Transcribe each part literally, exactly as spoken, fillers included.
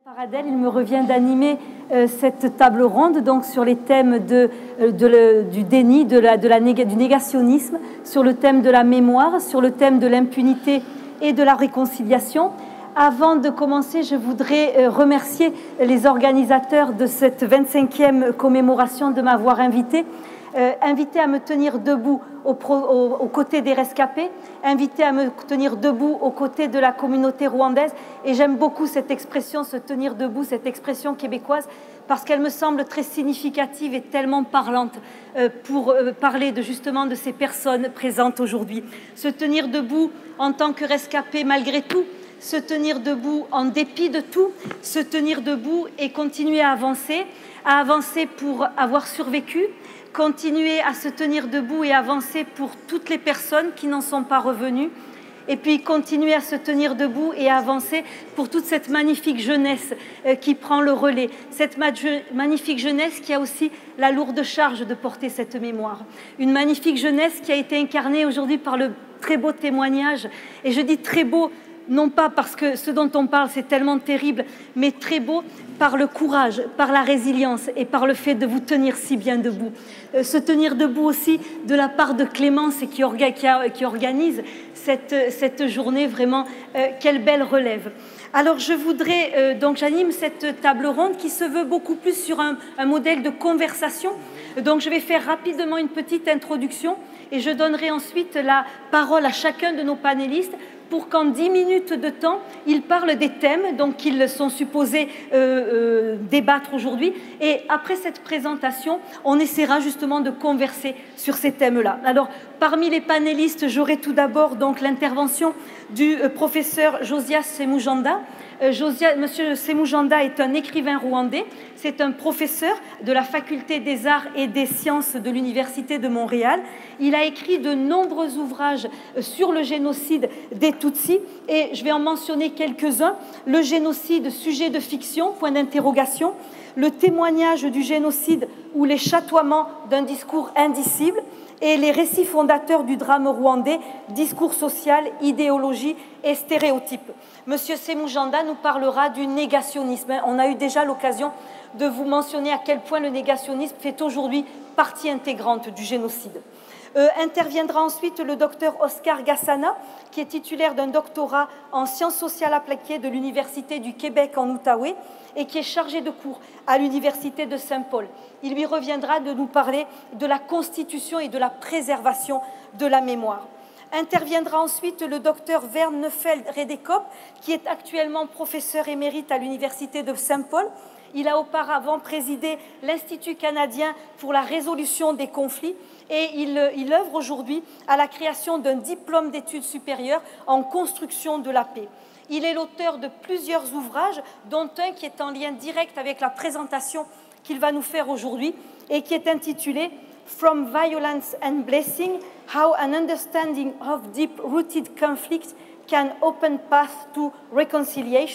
Paradel, il me revient d'animer euh, cette table ronde donc sur les thèmes de, euh, de le, du déni, de la, de la néga, du négationnisme, sur le thème de la mémoire, sur le thème de l'impunité et de la réconciliation. Avant de commencer, je voudrais euh, remercier les organisateurs de cette vingt-cinquième commémoration de m'avoir invité. Euh, invité à me tenir debout au pro, au, aux côtés des rescapés, invité à me tenir debout aux côtés de la communauté rwandaise. Et j'aime beaucoup cette expression, se tenir debout, cette expression québécoise, parce qu'elle me semble très significative et tellement parlante euh, pour euh, parler de, justement de ces personnes présentes aujourd'hui. Se tenir debout en tant que rescapé malgré tout, se tenir debout en dépit de tout, se tenir debout et continuer à avancer, à avancer pour avoir survécu, continuer à se tenir debout et avancer pour toutes les personnes qui n'en sont pas revenues, et puis continuer à se tenir debout et avancer pour toute cette magnifique jeunesse euh, qui prend le relais, cette ma magnifique jeunesse qui a aussi la lourde charge de porter cette mémoire. Une magnifique jeunesse qui a été incarnée aujourd'hui par le très beau témoignage, et je dis très beau, non pas parce que ce dont on parle c'est tellement terrible, mais très beau par le courage, par la résilience et par le fait de vous tenir si bien debout. Euh, se tenir debout aussi de la part de Clémence qui, orga, qui, a, qui organise cette, cette journée, vraiment, euh, quelle belle relève. Alors je voudrais, euh, donc j'anime cette table ronde qui se veut beaucoup plus sur un, un modèle de conversation. Donc je vais faire rapidement une petite introduction et je donnerai ensuite la parole à chacun de nos panélistes pour qu'en dix minutes de temps, ils parlent des thèmes dont ils sont supposés euh, euh, débattre aujourd'hui. Et après cette présentation, on essaiera justement de converser sur ces thèmes-là. Alors, parmi les panélistes, j'aurai tout d'abord donc l'intervention du euh, professeur Josias Semujanda. Euh, Josias, Monsieur Semujanda est un écrivain rwandais. C'est un professeur de la Faculté des Arts et des Sciences de l'Université de Montréal. Il a écrit de nombreux ouvrages sur le génocide des Tutsis et je vais en mentionner quelques-uns. Le génocide, sujet de fiction, point d'interrogation. Le témoignage du génocide ou les chatoiements d'un discours indicible. Et les récits fondateurs du drame rwandais, discours social, idéologie et stéréotypes. Monsieur Semujanda nous parlera du négationnisme. On a eu déjà l'occasion de vous mentionner à quel point le négationnisme fait aujourd'hui partie intégrante du génocide. Euh, interviendra ensuite le docteur Oscar Gassana, qui est titulaire d'un doctorat en sciences sociales appliquées de l'Université du Québec en Outaouais et qui est chargé de cours à l'Université de Saint-Paul. Il lui reviendra de nous parler de la constitution et de la préservation de la mémoire. Interviendra ensuite le docteur Vern Neufeld-Redekop, qui est actuellement professeur émérite à l'Université de Saint-Paul. Il a auparavant présidé l'Institut canadien pour la résolution des conflits et il, il œuvre aujourd'hui à la création d'un diplôme d'études supérieures en construction de la paix. Il est l'auteur de plusieurs ouvrages, dont un qui est en lien direct avec la présentation qu'il va nous faire aujourd'hui et qui est intitulé « From Violence and Blessing, How an Understanding of Deep-Rooted Conflict can Open Path to Reconciliation ».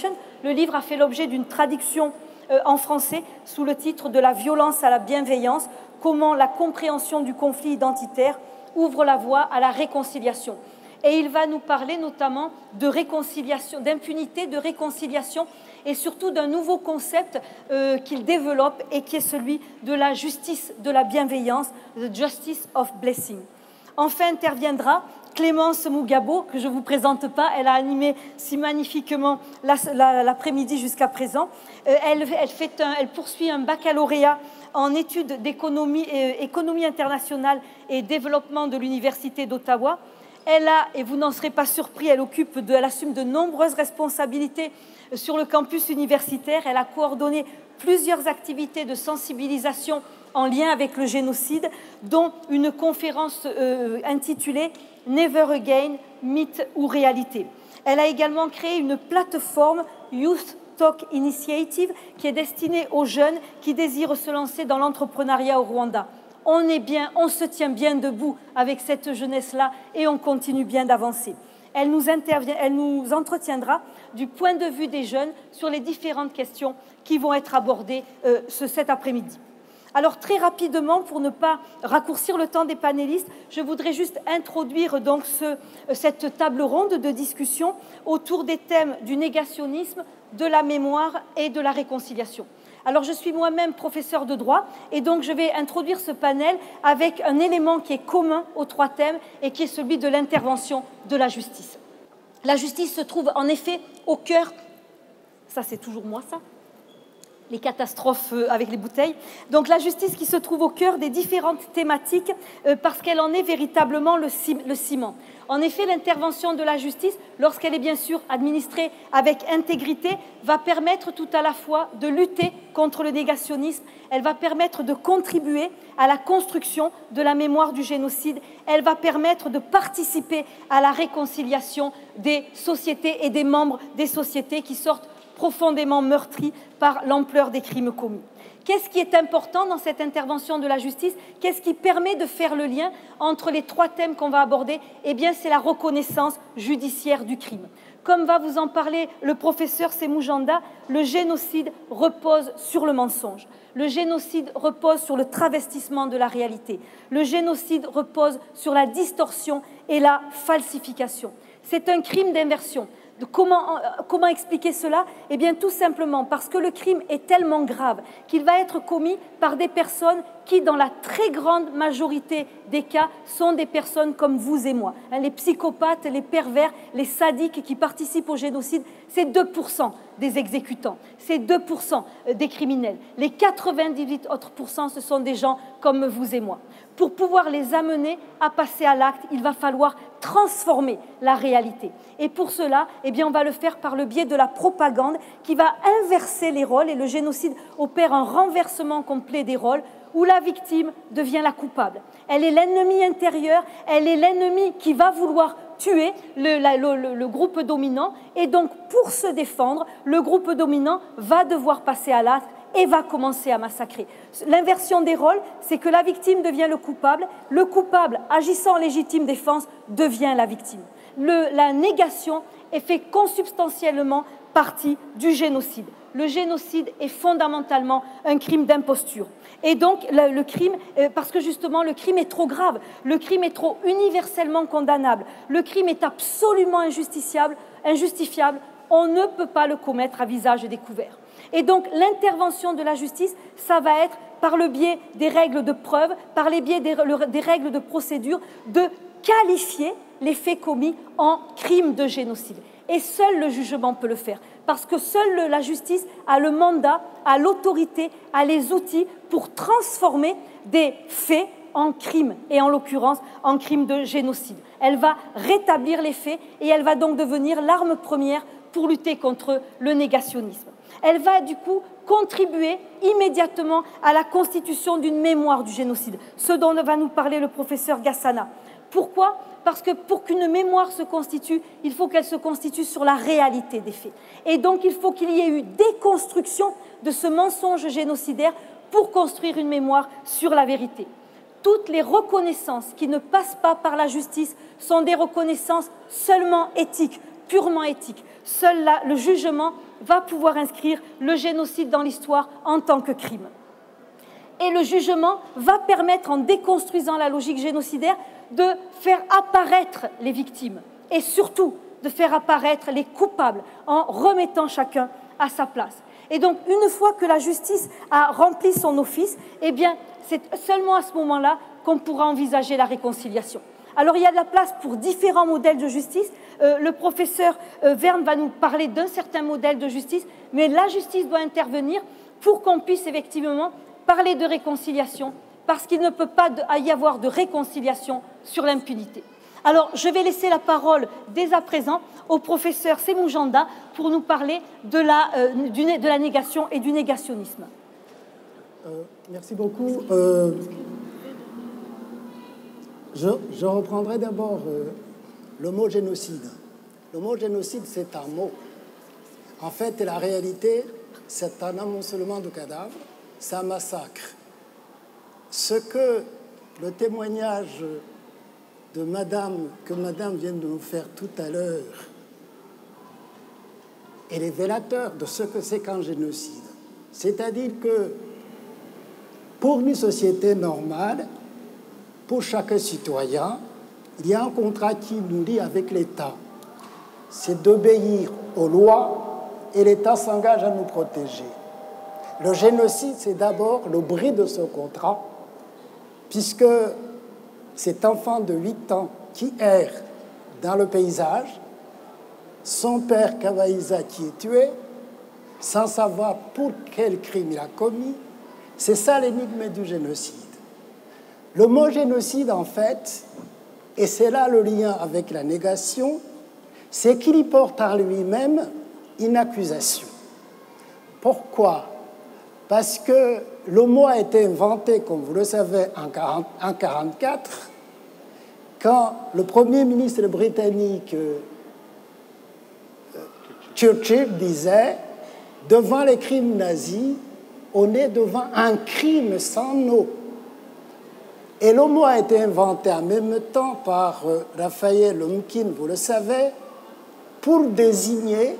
Le livre a fait l'objet d'une traduction euh, en français sous le titre de « La violence à la bienveillance, comment la compréhension du conflit identitaire ouvre la voie à la réconciliation ». Et il va nous parler notamment de réconciliation, d'impunité, de réconciliation et surtout d'un nouveau concept euh, qu'il développe et qui est celui de la justice de la bienveillance, the justice of blessing. Enfin interviendra Clémence Mugabo, que je ne vous présente pas, elle a animé si magnifiquement l'après-midi jusqu'à présent. Euh, elle, elle, fait un, elle poursuit un baccalauréat en études d'économie euh, économie internationale et développement de l'Université d'Ottawa. Elle a, et vous n'en serez pas surpris, elle occupe, de, elle assume de nombreuses responsabilités sur le campus universitaire. Elle a coordonné plusieurs activités de sensibilisation en lien avec le génocide, dont une conférence euh, intitulée « Never Again, mythe ou réalité ». Elle a également créé une plateforme Youth Talk Initiative qui est destinée aux jeunes qui désirent se lancer dans l'entrepreneuriat au Rwanda. On est bien, on se tient bien debout avec cette jeunesse-là et on continue bien d'avancer. Elle nous intervient, elle nous entretiendra du point de vue des jeunes sur les différentes questions qui vont être abordées euh, ce, cet après-midi. Alors très rapidement, pour ne pas raccourcir le temps des panélistes, je voudrais juste introduire donc ce, cette table ronde de discussion autour des thèmes du négationnisme, de la mémoire et de la réconciliation. Alors je suis moi-même professeur de droit et donc je vais introduire ce panel avec un élément qui est commun aux trois thèmes et qui est celui de l'intervention de la justice. La justice se trouve en effet au cœur, ça c'est toujours moi ça, les catastrophes avec les bouteilles. Donc la justice qui se trouve au cœur des différentes thématiques euh, parce qu'elle en est véritablement le, le ciment. En effet, l'intervention de la justice, lorsqu'elle est bien sûr administrée avec intégrité, va permettre tout à la fois de lutter contre le négationnisme, elle va permettre de contribuer à la construction de la mémoire du génocide, elle va permettre de participer à la réconciliation des sociétés et des membres des sociétés qui sortent profondément meurtris par l'ampleur des crimes commis. Qu'est-ce qui est important dans cette intervention de la justice? Qu'est-ce qui permet de faire le lien entre les trois thèmes qu'on va aborder? Eh bien, c'est la reconnaissance judiciaire du crime. Comme va vous en parler le professeur Semoujanda, le génocide repose sur le mensonge. Le génocide repose sur le travestissement de la réalité. Le génocide repose sur la distorsion et la falsification. C'est un crime d'inversion. Comment, comment expliquer cela? Eh bien, tout simplement parce que le crime est tellement grave qu'il va être commis par des personnes qui, dans la très grande majorité des cas, sont des personnes comme vous et moi. Les psychopathes, les pervers, les sadiques qui participent au génocide, c'est deux pour cent des exécutants, c'est deux pour cent des criminels. Les quatre-vingt-dix-huit autres pourcents, ce sont des gens comme vous et moi. Pour pouvoir les amener à passer à l'acte, il va falloir transformer la réalité. Et pour cela, eh bien, on va le faire par le biais de la propagande qui va inverser les rôles, et le génocide opère un renversement complet des rôles, où la victime devient la coupable. Elle est l'ennemi intérieur, elle est l'ennemi qui va vouloir tuer le, la, le, le groupe dominant, et donc pour se défendre, le groupe dominant va devoir passer à l'acte et va commencer à massacrer. L'inversion des rôles, c'est que la victime devient le coupable, le coupable, agissant en légitime défense, devient la victime. Le, la négation est fait consubstantiellement partie du génocide. Le génocide est fondamentalement un crime d'imposture. Et donc, le, le crime, euh, parce que justement, le crime est trop grave, le crime est trop universellement condamnable, le crime est absolument injusticiable, injustifiable, on ne peut pas le commettre à visage découvert. Et donc, l'intervention de la justice, ça va être par le biais des règles de preuve, par les biais des, le, des règles de procédure, de qualifier les faits commis en crimes de génocide. Et seul le jugement peut le faire, parce que seule la justice a le mandat, a l'autorité, a les outils pour transformer des faits en crimes, et en l'occurrence en crimes de génocide. Elle va rétablir les faits et elle va donc devenir l'arme première pour lutter contre le négationnisme. Elle va du coup contribuer immédiatement à la constitution d'une mémoire du génocide, ce dont va nous parler le professeur Gassana. Pourquoi ? Parce que pour qu'une mémoire se constitue, il faut qu'elle se constitue sur la réalité des faits. Et donc, il faut qu'il y ait eu déconstruction de ce mensonge génocidaire pour construire une mémoire sur la vérité. Toutes les reconnaissances qui ne passent pas par la justice sont des reconnaissances seulement éthiques, purement éthiques. Seul la, le jugement va pouvoir inscrire le génocide dans l'histoire en tant que crime. Et le jugement va permettre, en déconstruisant la logique génocidaire, de faire apparaître les victimes et surtout de faire apparaître les coupables en remettant chacun à sa place. Et donc, une fois que la justice a rempli son office, eh bien, c'est seulement à ce moment-là qu'on pourra envisager la réconciliation. Alors, il y a de la place pour différents modèles de justice. Euh, le professeur euh, Verne va nous parler d'un certain modèle de justice, mais la justice doit intervenir pour qu'on puisse effectivement parler de réconciliation, parce qu'il ne peut pas y avoir de réconciliation sur l'impunité. Alors, je vais laisser la parole dès à présent au professeur Semoujanda pour nous parler de la, euh, du, de la négation et du négationnisme. Euh, merci beaucoup. Euh, je, je reprendrai d'abord euh, le mot génocide. Le mot génocide, c'est un mot. En fait, la réalité, c'est un amoncellement de cadavres, c'est un massacre. Ce que le témoignage de madame, que madame vient de nous faire tout à l'heure, est révélateur de ce que c'est qu'un génocide. C'est-à-dire que Pour une société normale, pour chaque citoyen, il y a un contrat qui nous lie avec l'État. C'est d'obéir aux lois et l'État s'engage à nous protéger. Le génocide, c'est d'abord le bris de ce contrat, puisque cet enfant de huit ans qui erre dans le paysage, son père Kawaïza qui est tué, sans savoir pour quel crime il a commis, c'est ça l'énigme du génocide. Le mot génocide, en fait, et c'est là le lien avec la négation, c'est qu'il y porte en lui-même une accusation. Pourquoi? Parce que le mot a été inventé, comme vous le savez, en mille neuf cent quarante-quatre, quand le Premier ministre britannique euh, Churchill disait « Devant les crimes nazis, on est devant un crime sans nom ». Et le mot a été inventé en même temps par euh, Raphaël Lemkin, vous le savez, pour désigner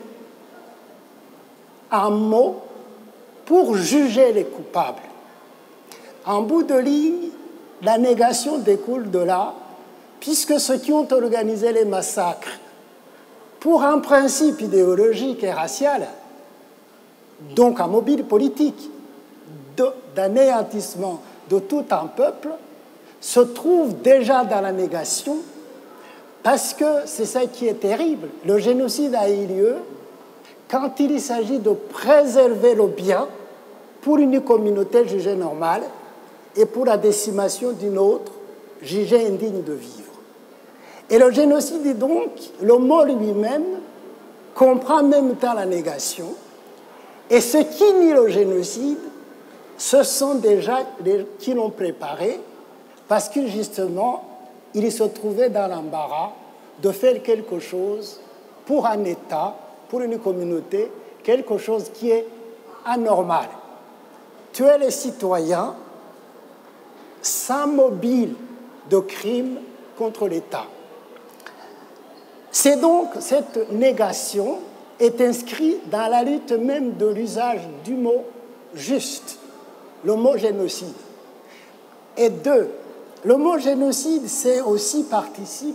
un mot pour juger les coupables. En bout de ligne, la négation découle de là, puisque ceux qui ont organisé les massacres, pour un principe idéologique et racial, donc un mobile politique d'anéantissement de tout un peuple, se trouvent déjà dans la négation, parce que c'est ça qui est terrible. Le génocide a eu lieu quand il s'agit de préserver le bien pour une communauté jugée normale et pour la décimation d'une autre jugée indigne de vivre. Et le génocide, donc, le mot lui-même comprend en même temps la négation. Et ceux qui nient le génocide, ce sont déjà les qui l'ont préparé, parce que justement, il se trouvait dans l'embarras de faire quelque chose pour un État, pour une communauté, quelque chose qui est anormal. Tuer les citoyens sans mobile de crime contre l'État. C'est donc cette négation est inscrite dans la lutte même de l'usage du mot juste, le mot génocide. Et deux, le mot génocide, c'est aussi participe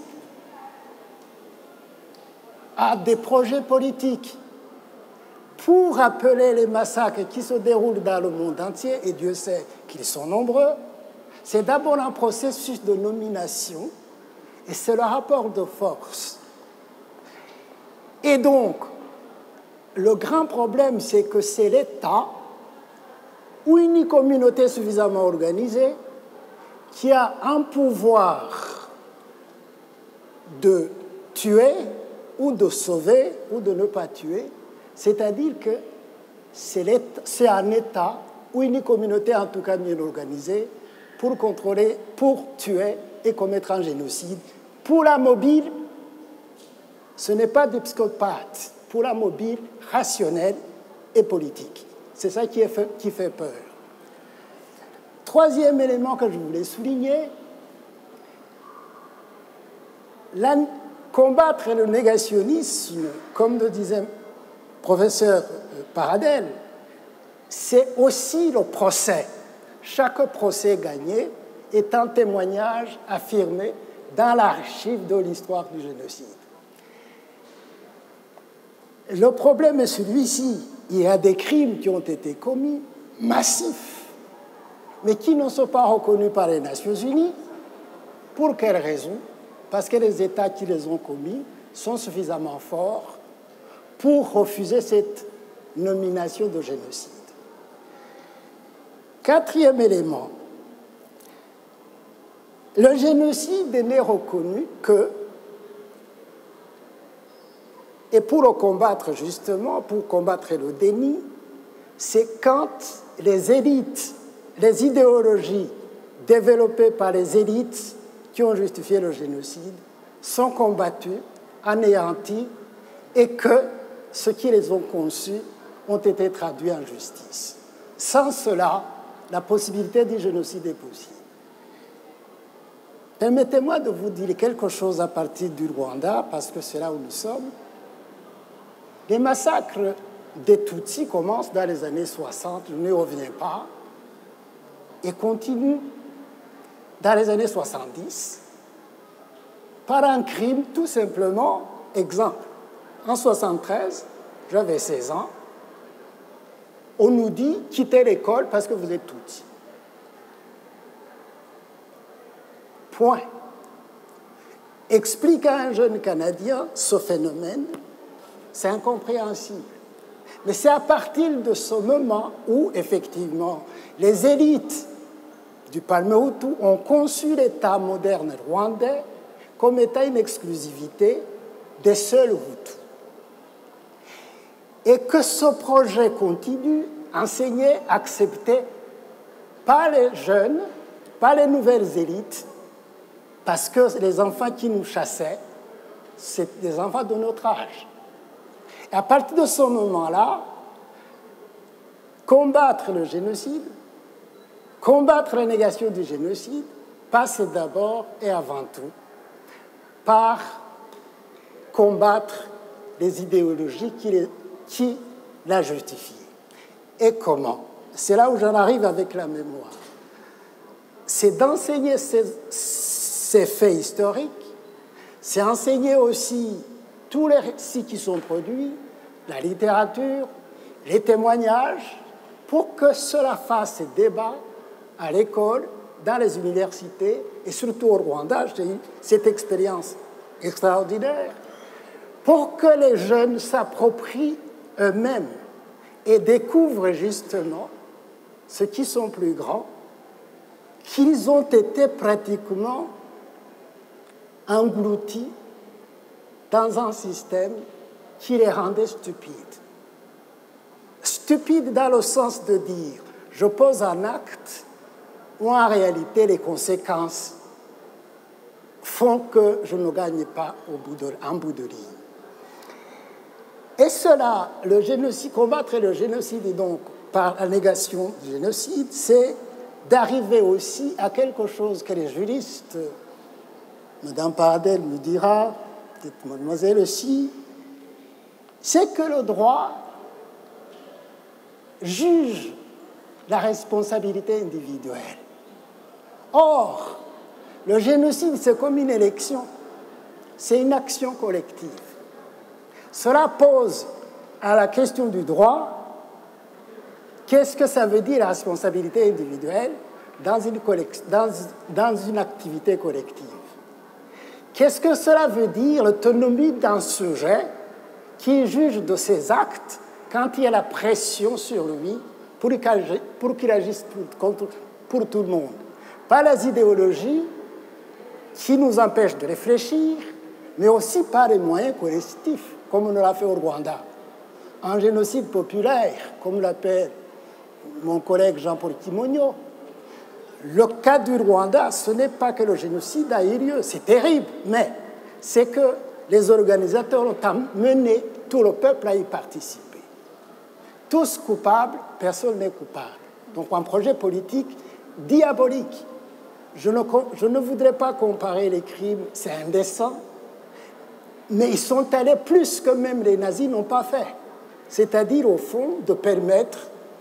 à des projets politiques pour appeler les massacres qui se déroulent dans le monde entier, et Dieu sait qu'ils sont nombreux. C'est d'abord un processus de nomination et c'est le rapport de force. Et donc, le grand problème, c'est que c'est l'État ou une communauté suffisamment organisée qui a un pouvoir de tuer ou de sauver ou de ne pas tuer, c'est-à-dire que c'est un État ou une communauté en tout cas bien organisée pour contrôler, pour tuer et commettre un génocide. Pour la mobile, ce n'est pas des psychopathes, pour la mobile rationnelle et politique. C'est ça qui, est fait, qui fait peur. Troisième élément que je voulais souligner, la, combattre le négationnisme, comme le disait le professeur Paradel, c'est aussi le procès. Chaque procès gagné est un témoignage affirmé dans l'archive de l'histoire du génocide. Le problème est celui-ci. Il y a des crimes qui ont été commis, massifs, mais qui ne sont pas reconnus par les Nations Unies. Pour quelle raison? Parce que les États qui les ont commis sont suffisamment forts pour refuser cette nomination de génocide. Quatrième élément, le génocide n'est reconnu que, et pour le combattre justement, pour combattre le déni, c'est quand les élites, les idéologies développées par les élites qui ont justifié le génocide sont combattues, anéanties, et que ceux qui les ont conçus ont été traduits en justice. Sans cela, la possibilité du génocide est possible. Permettez-moi de vous dire quelque chose à partir du Rwanda, parce que c'est là où nous sommes. Les massacres des Tutsis commencent dans les années soixante, je n'y reviens pas. et continue dans les années soixante-dix par un crime tout simplement. Exemple, en soixante-treize, j'avais seize ans, on nous dit « quittez l'école parce que vous êtes tout petits ». Point. Explique à un jeune Canadien ce phénomène, c'est incompréhensible. Mais c'est à partir de ce moment où, effectivement, les élites du Palme-Hutu ont conçu l'État moderne rwandais comme étant une exclusivité des seuls Hutus. Et que ce projet continue, enseigné, accepté par les jeunes, par les nouvelles élites, parce que les enfants qui nous chassaient, c'est des enfants de notre âge. Et à partir de ce moment-là, combattre le génocide, combattre la négation du génocide, passe d'abord et avant tout par combattre les idéologies qui, les, qui la justifient. Et comment? C'est là où j'en arrive avec la mémoire. C'est d'enseigner ces, ces faits historiques, c'est enseigner aussi tous les récits qui sont produits, la littérature, les témoignages, pour que cela fasse débat à l'école, dans les universités, et surtout au Rwanda. J'ai eu cette expérience extraordinaire, pour que les jeunes s'approprient eux-mêmes et découvrent justement ceux qui sont plus grands, qu'ils ont été pratiquement engloutis dans un système qui les rendait stupides. Stupides dans le sens de dire « je pose un acte » où en réalité les conséquences font que je ne gagne pas au bout de, en bout de ligne. Et cela, le génocide, combattre le génocide et donc par la négation du génocide, c'est d'arriver aussi à quelque chose que les juristes, Mme Paradel me dira, peut-être mademoiselle aussi, c'est que le droit juge la responsabilité individuelle. Or, le génocide, c'est comme une élection, c'est une action collective. Cela pose à la question du droit, qu'est-ce que ça veut dire la responsabilité individuelle dans une, dans, dans une activité collective? Qu'est-ce que cela veut dire l'autonomie d'un sujet qui juge de ses actes quand il y a la pression sur lui pour qu'il agisse pour, pour tout le monde? Pas les idéologies qui nous empêchent de réfléchir, mais aussi par les moyens coercitifs, comme on l'a fait au Rwanda. Un génocide populaire, comme l'appelle mon collègue Jean-Paul Kimonyo. Le cas du Rwanda, ce n'est pas que le génocide a eu lieu, c'est terrible, mais c'est que les organisateurs ont amené tout le peuple à y participer. Tous coupables, personne n'est coupable. Donc un projet politique diabolique. Je ne, je ne voudrais pas comparer les crimes, c'est indécent, mais ils sont allés plus que même les nazis n'ont pas fait. C'est-à-dire, au fond, de permettre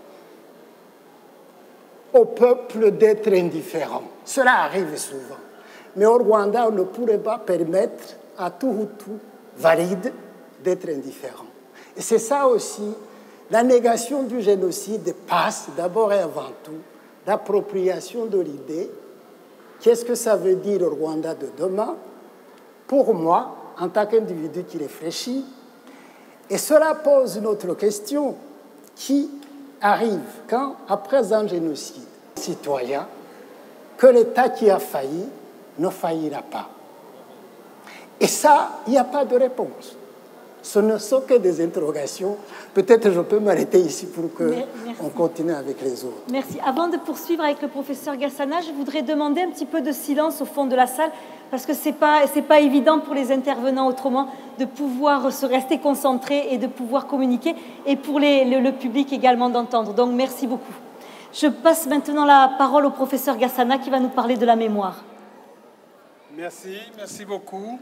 au peuple d'être indifférent. Cela arrive souvent. Mais au Rwanda, on ne pourrait pas permettre à tout Hutu valide d'être indifférent. Et c'est ça aussi, la négation du génocide passe d'abord et avant tout l'appropriation de l'idée. Qu'est-ce que ça veut dire au Rwanda de demain? Pour moi, en tant qu'individu qui réfléchit, et cela pose une autre question qui arrive quand, après un génocide citoyen, que l'État qui a failli ne faillira pas. Et ça, il n'y a pas de réponse. Ce ne sont que des interrogations. Peut-être je peux m'arrêter ici pour qu'on continue avec les autres. Merci. Avant de poursuivre avec le professeur Gassana, je voudrais demander un petit peu de silence au fond de la salle, parce que ce n'est pas, c'est pas évident pour les intervenants autrement de pouvoir se rester concentrés et de pouvoir communiquer, et pour les, le, le public également d'entendre. Donc merci beaucoup. Je passe maintenant la parole au professeur Gassana qui va nous parler de la mémoire. Merci, merci beaucoup.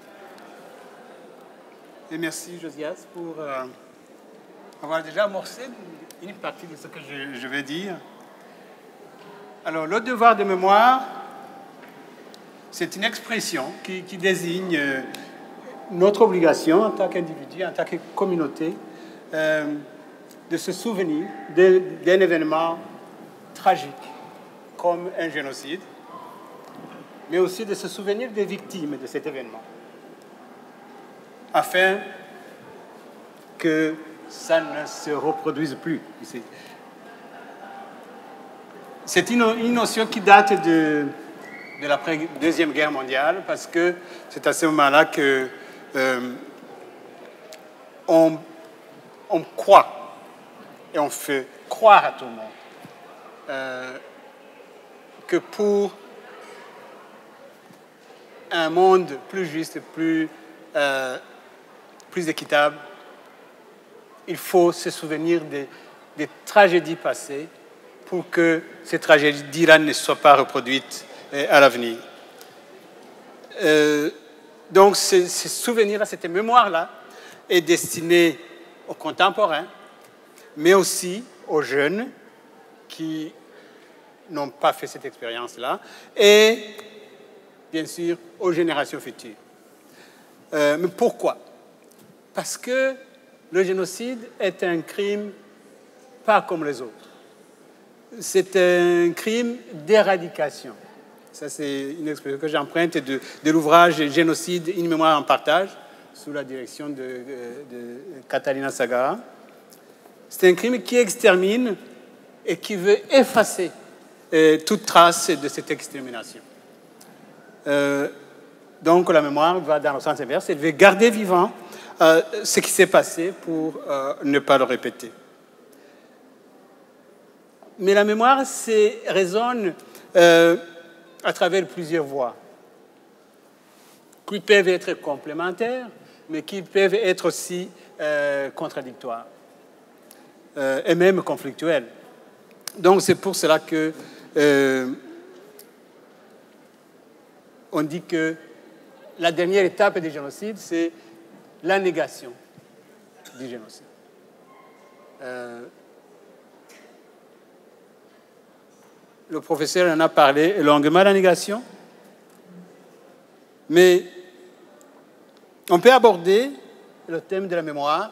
Et merci, Josias, pour euh, avoir déjà amorcé une partie de ce que je, je vais dire. Alors, le devoir de mémoire, c'est une expression qui, qui désigne euh, notre obligation en tant qu'individu, en tant que communauté, euh, de se souvenir d'un événement tragique comme un génocide, mais aussi de se souvenir des victimes de cet événement, afin que ça ne se reproduise plus ici. C'est une, une notion qui date de, de la Deuxième Guerre mondiale, parce que c'est à ce moment-là que euh, on, on croit et on fait croire à tout le monde euh, que pour un monde plus juste, plus, euh, plus équitable, il faut se souvenir des, des tragédies passées pour que ces tragédies-là ne soient pas reproduites euh, à l'avenir. Euh, donc, ce, ce souvenir-là, cette mémoire-là, est destiné aux contemporains, mais aussi aux jeunes qui n'ont pas fait cette expérience-là, et bien sûr aux générations futures. Euh, mais pourquoi? Parce que le génocide est un crime pas comme les autres. C'est un crime d'éradication. Ça, c'est une expression que j'emprunte de, de l'ouvrage « Génocide, une mémoire en partage » sous la direction de, de, de Catalina Sagara. C'est un crime qui extermine et qui veut effacer euh, toute trace de cette extermination. Euh, donc la mémoire va dans le sens inverse, elle veut garder vivant euh, ce qui s'est passé pour euh, ne pas le répéter. Mais la mémoire résonne euh, à travers plusieurs voies, qui peuvent être complémentaires, mais qui peuvent être aussi euh, contradictoires, euh, et même conflictuelles. Donc c'est pour cela que euh, on dit que la dernière étape du génocide, c'est la négation du génocide. Euh, le professeur en a parlé longuement, la négation, mais on peut aborder le thème de la mémoire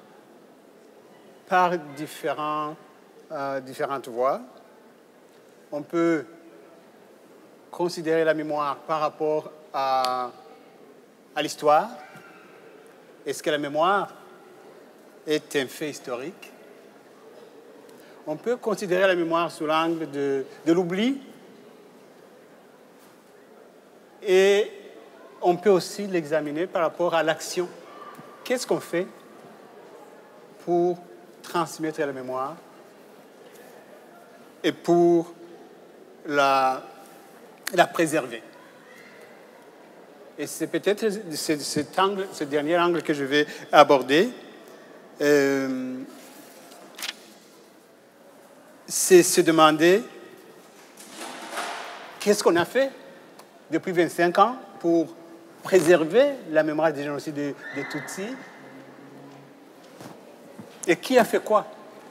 par différents, euh, différentes voies. On peut considérer la mémoire par rapport à, à l'histoire. Est-ce que la mémoire est un fait historique? On peut considérer la mémoire sous l'angle de, de l'oubli. Et on peut aussi l'examiner par rapport à l'action. Qu'est-ce qu'on fait pour transmettre la mémoire et pour la, la préserver? Et c'est peut-être cet angle, ce dernier angle que je vais aborder. Euh, c'est se demander qu'est-ce qu'on a fait depuis vingt-cinq ans pour préserver la mémoire du génocide des de Tutsis, et qui a fait quoi?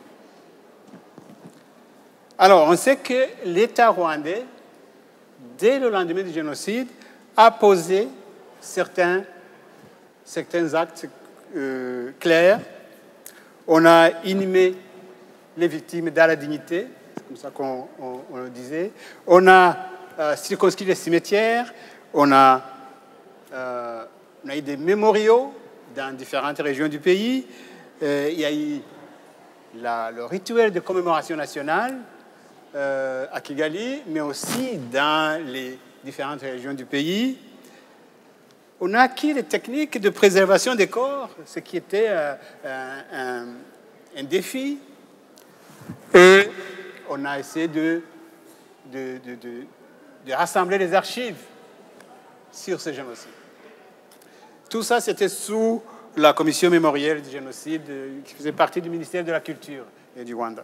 Alors, on sait que l'État rwandais, dès le lendemain du génocide, a posé certains, certains actes euh, clairs. On a inhumé les victimes dans la dignité, c'est comme ça qu'on on, on le disait. On a euh, circonscrit les cimetières, on a, euh, on a eu des mémoriaux dans différentes régions du pays. Euh, il y a eu la, le rituel de commémoration nationale euh, à Kigali, mais aussi dans les différentes régions du pays. On a acquis des techniques de préservation des corps, ce qui était euh, un, un défi. Et on a essayé de, de, de, de, de rassembler les archives sur ce génocide. Tout ça, c'était sous la commission mémorielle du génocide qui faisait partie du ministère de la Culture et du Rwanda.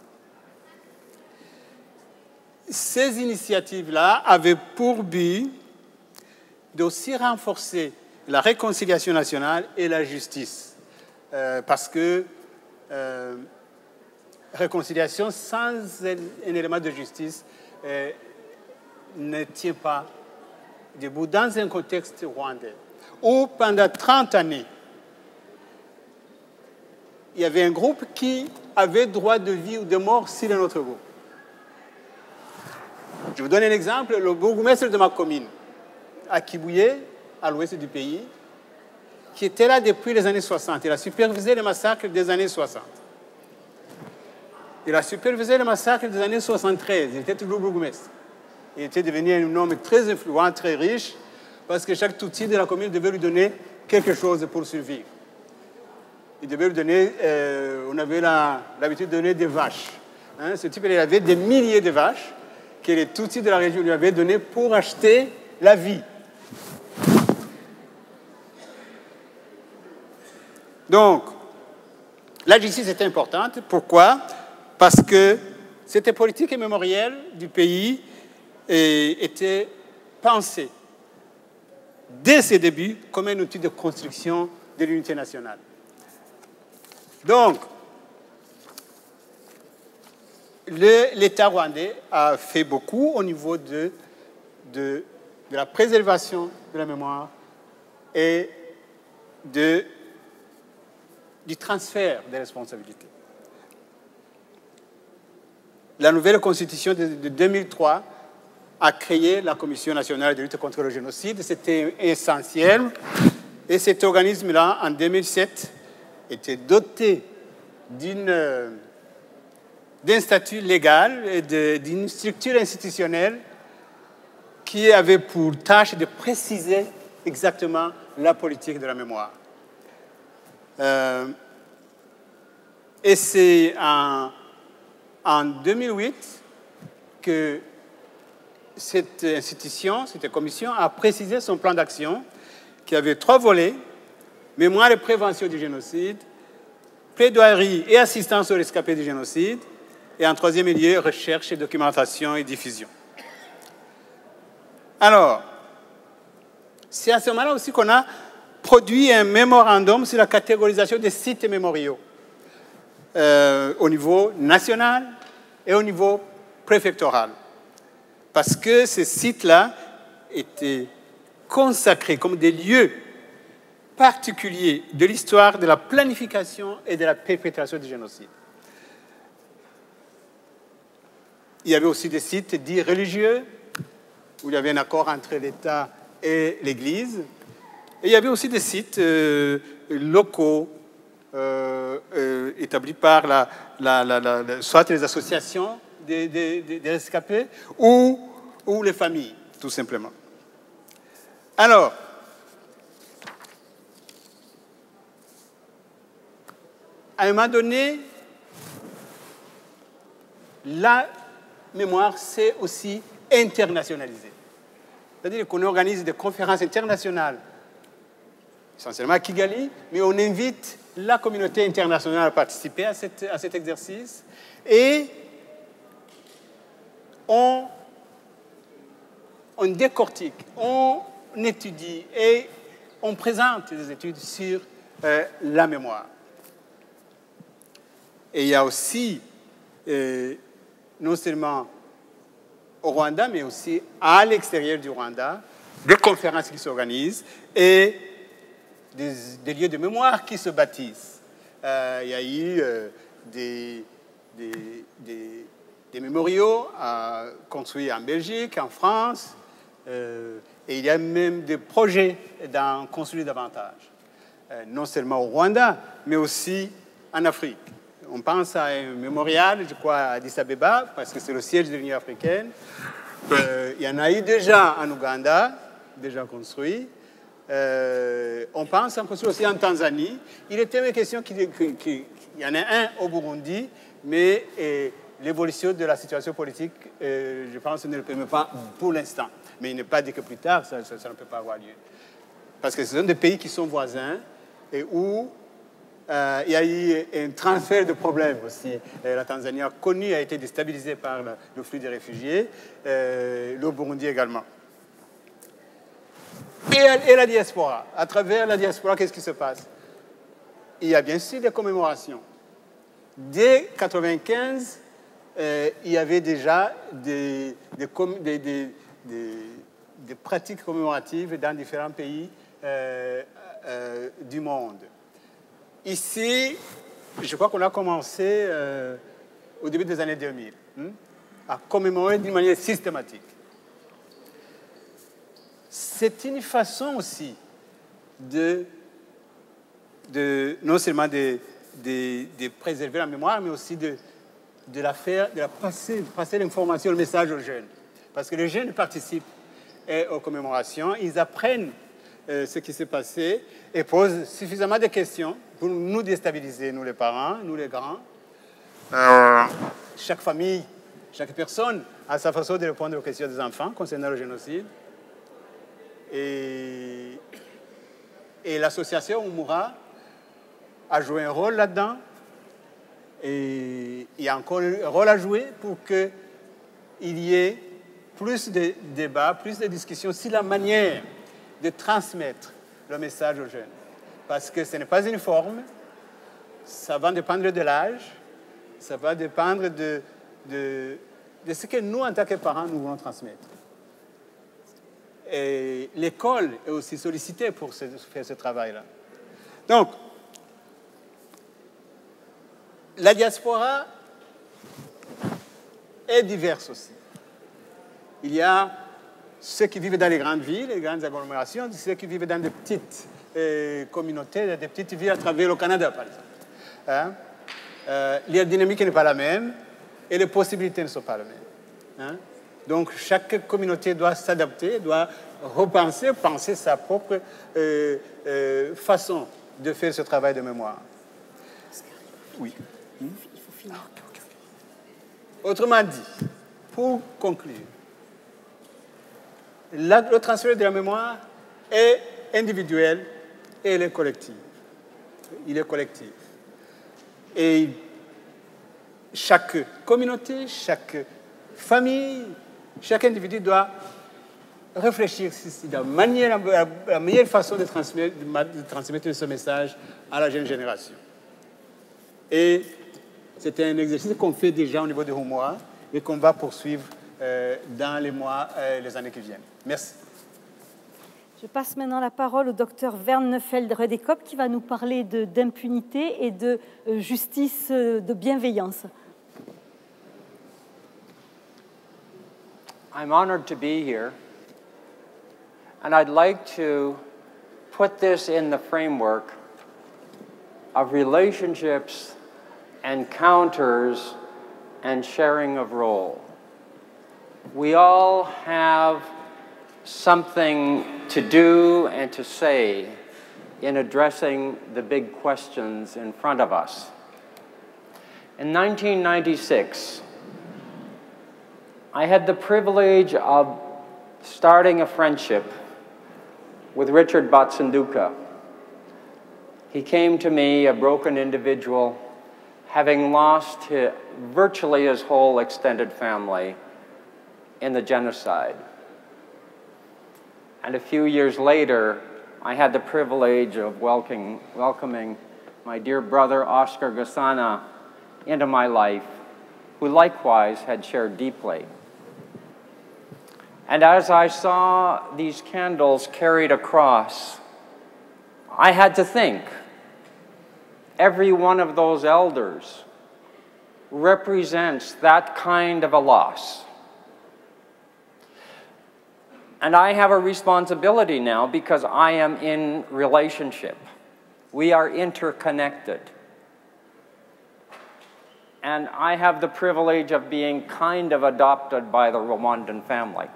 Ces initiatives-là avaient pour but d'aussi renforcer la réconciliation nationale et la justice. Euh, parce que euh, réconciliation sans un, un élément de justice euh, ne tient pas debout dans un contexte rwandais où pendant trente années, il y avait un groupe qui avait droit de vie ou de mort sur un autre groupe. Je vous donne un exemple. Le bourgmestre de ma commune, à Kibuye, à l'ouest du pays, qui était là depuis les années soixante. Il a supervisé les massacres des années soixante. Il a supervisé les massacres des années soixante-treize. Il était toujours bourgmestre. Il était devenu un homme très influent, très riche, parce que chaque Tutsi de la commune devait lui donner quelque chose pour survivre. Il devait lui donner, euh, on avait l'habitude de donner des vaches. Hein, ce type, il avait des milliers de vaches que les Tutsis de la région lui avaient données pour acheter la vie. Donc, la justice est importante. Pourquoi? Parce que cette politique mémorielle du pays et, était pensée dès ses débuts comme un outil de construction de l'unité nationale. Donc, l'État rwandais a fait beaucoup au niveau de, de, de la préservation de la mémoire et de, du transfert des responsabilités. La nouvelle constitution de, de deux mille trois a créé la Commission nationale de lutte contre le génocide. C'était essentiel. Et cet organisme-là, en deux mille sept, était doté d'un statut légal et d'une structure institutionnelle qui avait pour tâche de préciser exactement la politique de la mémoire. Euh, et c'est en, en deux mille huit que cette institution, cette commission, a précisé son plan d'action qui avait trois volets: mémoire et prévention du génocide, plaidoirie et assistance aux rescapés du génocide, et en troisième lieu, recherche, documentation et diffusion. Alors, c'est à ce moment-là aussi qu'on a produit un mémorandum sur la catégorisation des sites mémoriaux euh, au niveau national et au niveau préfectoral. Parce que ces sites-là étaient consacrés comme des lieux particuliers de l'histoire de la planification et de la perpétration du génocide. Il y avait aussi des sites dits religieux, où il y avait un accord entre l'État et l'Église. Et il y avait aussi des sites euh, locaux, euh, euh, établis par la, la, la, la, soit les associations des, des, des rescapés ou, ou les familles, tout simplement. Alors, à un moment donné, la mémoire s'est aussi internationalisée. C'est-à-dire qu'on organise des conférences internationales, essentiellement à Kigali, mais on invite la communauté internationale à participer à, cette, à cet exercice et on, on décortique, on étudie et on présente des études sur euh, la mémoire. Et il y a aussi, euh, non seulement au Rwanda, mais aussi à l'extérieur du Rwanda, des conférences qui s'organisent et des, des lieux de mémoire qui se bâtissent. Euh, il y a eu euh, des, des, des, des mémoriaux euh, construits en Belgique, en France, euh, et il y a même des projets d'en construire davantage. Euh, non seulement au Rwanda, mais aussi en Afrique. On pense à un mémorial, je crois, à Addis Abeba, parce que c'est le siège de l'Union africaine. Euh, il y en a eu déjà en Ouganda, déjà construit. Euh, on pense en construire aussi en Tanzanie. Il était une question qu'il qu qu y en a un au Burundi, mais l'évolution de la situation politique, euh, je pense, ne le permet pas pour l'instant. Mais il n'est pas dit que plus tard, ça, ça, ça ne peut pas avoir lieu. Parce que ce sont des pays qui sont voisins et où Euh, il y a eu un transfert de problèmes aussi. Euh, la Tanzanie a connu, a été déstabilisée par le, le flux des réfugiés, euh, le Burundi également. Et, et la diaspora. À travers la diaspora, qu'est-ce qui se passe? Il y a bien sûr des commémorations. Dès mille neuf cent quatre-vingt-quinze, euh, il y avait déjà des, des, des, des, des, des pratiques commémoratives dans différents pays euh, euh, du monde. Ici, je crois qu'on a commencé euh, au début des années deux mille hein, à commémorer d'une manière systématique. C'est une façon aussi de, de non seulement de, de, de préserver la mémoire, mais aussi de, de la faire, de la passer, passer l'information, le message aux jeunes. Parce que les jeunes participent eh, aux commémorations, ils apprennent euh, ce qui s'est passé et posent suffisamment de questions pour nous déstabiliser, nous les parents, nous les grands. Euh, chaque famille, chaque personne a sa façon de répondre aux questions des enfants concernant le génocide. Et, et l'association Umura a joué un rôle là-dedans. Et il y a encore un rôle à jouer pour qu'il y ait plus de débats, plus de discussions sur la manière de transmettre le message aux jeunes. Parce que ce n'est pas uniforme, ça va dépendre de l'âge, ça va dépendre de, de, de ce que nous, en tant que parents, nous voulons transmettre. Et l'école est aussi sollicitée pour ce, faire ce travail-là. Donc, la diaspora est diverse aussi. Il y a ceux qui vivent dans les grandes villes, les grandes agglomérations, ceux qui vivent dans des petites euh, communautés, des petites villes à travers le Canada, par exemple. Hein? Euh, la dynamique n'est pas la même et les possibilités ne sont pas les mêmes. Hein? Donc, chaque communauté doit s'adapter, doit repenser, penser sa propre euh, euh, façon de faire ce travail de mémoire. Oui. Il faut finir. Autrement dit, pour conclure, la, le transfert de la mémoire est individuel et il est collectif. Il est collectif. Et chaque communauté, chaque famille, chaque individu doit réfléchir sur la, manière, la, la meilleure façon de transmettre, de transmettre ce message à la jeune génération. Et c'est un exercice qu'on fait déjà au niveau de Umura et qu'on va poursuivre euh, dans les mois, euh, les années qui viennent. Merci. Je passe maintenant la parole au docteur Vern Neufeld-Redekop qui va nous parler d'impunité et de euh, justice, euh, de bienveillance. I'm honored to be here, and I'd like to put this in the framework of relationships, encounters, and sharing of role. We all have something to do and to say in addressing the big questions in front of us. In nineteen ninety-six, I had the privilege of starting a friendship with Richard Batsunduka. He came to me, a broken individual, having lost his, virtually his whole extended family in the genocide. And a few years later, I had the privilege of welcoming, welcoming my dear brother Oscar Gassana into my life, who likewise had shared deeply. And as I saw these candles carried across, I had to think, every one of those elders represents that kind of a loss. And I have a responsibility now because I am in relationship. We are interconnected. And I have the privilege of being kind of adopted by the Rwandan family.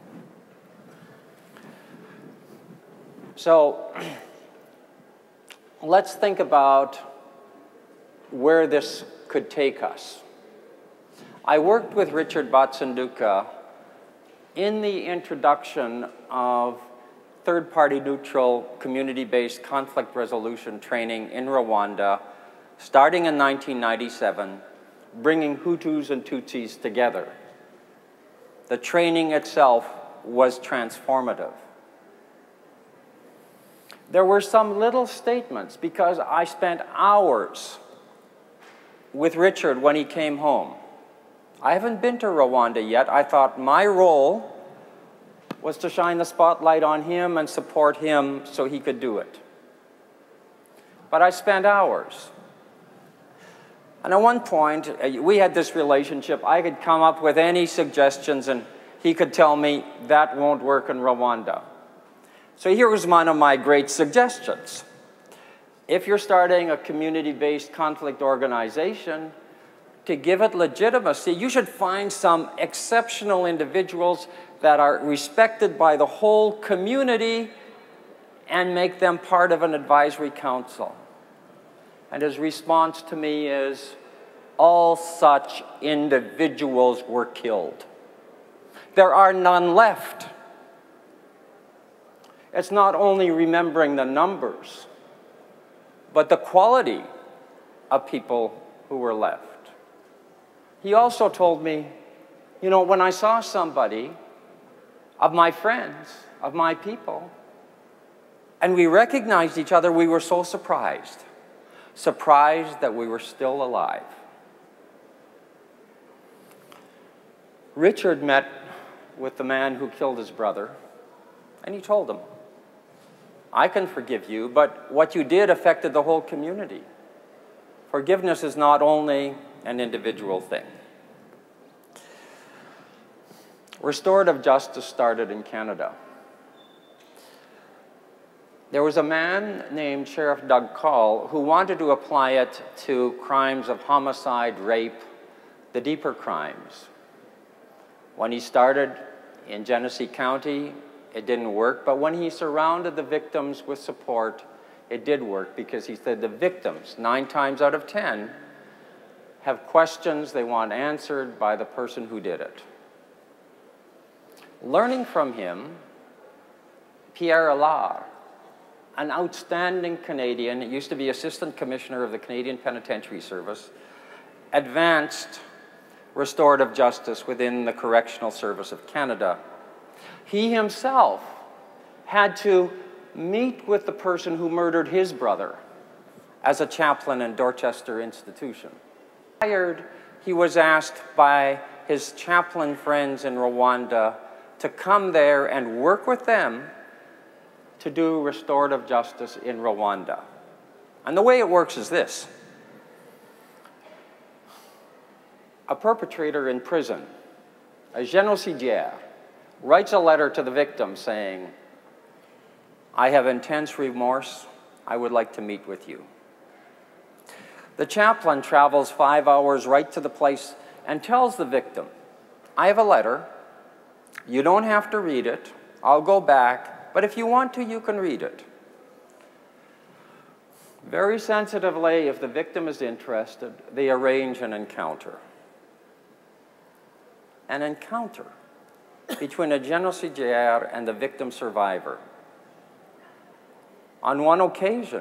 So let's think about where this could take us. I worked with Richard Batsunduka in the introduction of third-party neutral community-based conflict resolution training in Rwanda, starting in nineteen ninety-seven, bringing Hutus and Tutsis together. The training itself was transformative. There were some little statements because I spent hours with Richard when he came home. I haven't been to Rwanda yet. I thought my role was to shine the spotlight on him and support him so he could do it. But I spent hours. And at one point, we had this relationship. I could come up with any suggestions, and he could tell me, that won't work in Rwanda. So here was one of my great suggestions. If you're starting a community-based conflict organization, to give it legitimacy, you should find some exceptional individuals that are respected by the whole community and make them part of an advisory council. And his response to me is, all such individuals were killed. There are none left. It's not only remembering the numbers, but the quality of people who were left. He also told me, you know, when I saw somebody of my friends, of my people, and we recognized each other, we were so surprised. Surprised that we were still alive. Richard met with the man who killed his brother, and he told him, I can forgive you, but what you did affected the whole community. Forgiveness is not only an individual thing. Restorative justice started in Canada. There was a man named Sheriff Doug Call who wanted to apply it to crimes of homicide, rape, the deeper crimes. When he started in Genesee County, it didn't work, but when he surrounded the victims with support, it did work, because he said the victims, nine times out of ten, have questions they want answered by the person who did it. Learning from him, Pierre Allard, an outstanding Canadian, used to be Assistant Commissioner of the Canadian Penitentiary Service, advanced restorative justice within the Correctional Service of Canada. He himself had to meet with the person who murdered his brother as a chaplain in Dorchester Institution. He was asked by his chaplain friends in Rwanda to come there and work with them to do restorative justice in Rwanda. And the way it works is this. A perpetrator in prison, a génocidaire, writes a letter to the victim saying, I have intense remorse. I would like to meet with you. The chaplain travels five hours right to the place and tells the victim, I have a letter. You don't have to read it. I'll go back, but if you want to, you can read it. Very sensitively, if the victim is interested, they arrange an encounter. An encounter between a génocidaire and the victim survivor. On one occasion,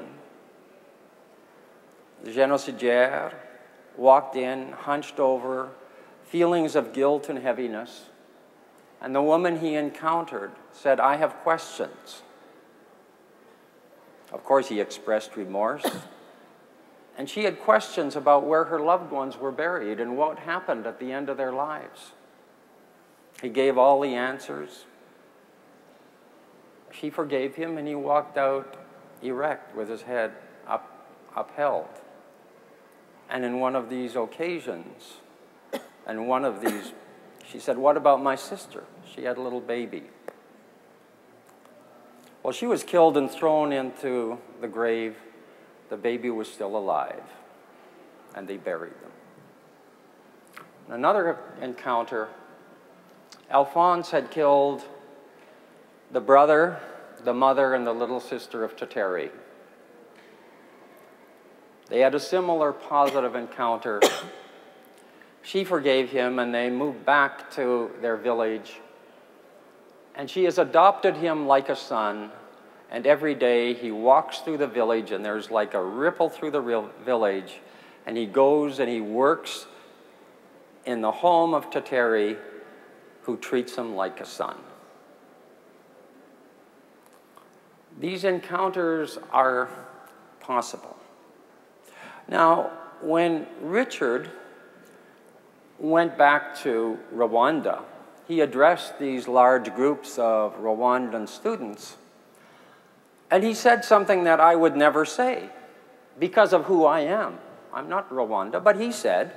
the génocidaire walked in, hunched over, feelings of guilt and heaviness, and the woman he encountered said, I have questions. Of course, he expressed remorse, and she had questions about where her loved ones were buried and what happened at the end of their lives. He gave all the answers. She forgave him, and he walked out erect with his head up, upheld. And in one of these occasions, and one of these, she said, what about my sister? She had a little baby. Well, she was killed and thrown into the grave. The baby was still alive, and they buried them. In another encounter, Alphonse had killed the brother, the mother, and the little sister of Tateri. They had a similar positive encounter. She forgave him, and they moved back to their village. And she has adopted him like a son, and every day he walks through the village, and there's like a ripple through the real village, and he goes and he works in the home of Tateri, who treats him like a son. These encounters are possible. Now, when Richard went back to Rwanda, he addressed these large groups of Rwandan students, and he said something that I would never say because of who I am. I'm not Rwanda, but he said,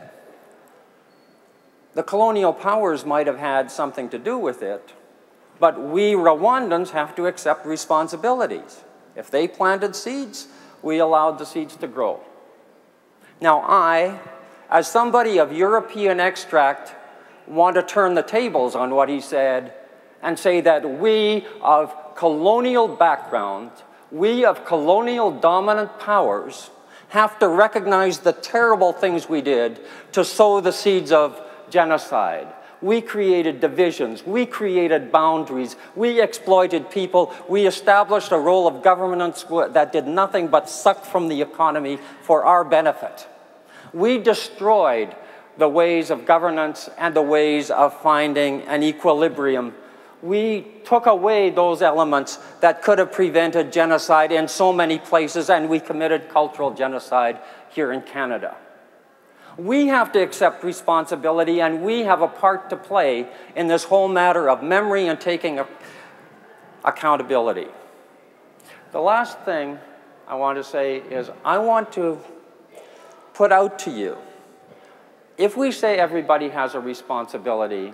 the colonial powers might have had something to do with it, but we Rwandans have to accept responsibilities. If they planted seeds, we allowed the seeds to grow. Now I, as somebody of European extract, want to turn the tables on what he said and say that we of colonial background, we of colonial dominant powers, have to recognize the terrible things we did to sow the seeds of genocide. We created divisions, we created boundaries, we exploited people, we established a role of governance that did nothing but suck from the economy for our benefit. We destroyed the ways of governance and the ways of finding an equilibrium. We took away those elements that could have prevented genocide in so many places, and we committed cultural genocide here in Canada. We have to accept responsibility, and we have a part to play in this whole matter of memory and taking a, accountability. The last thing I want to say is I want to put out to you, if we say everybody has a responsibility,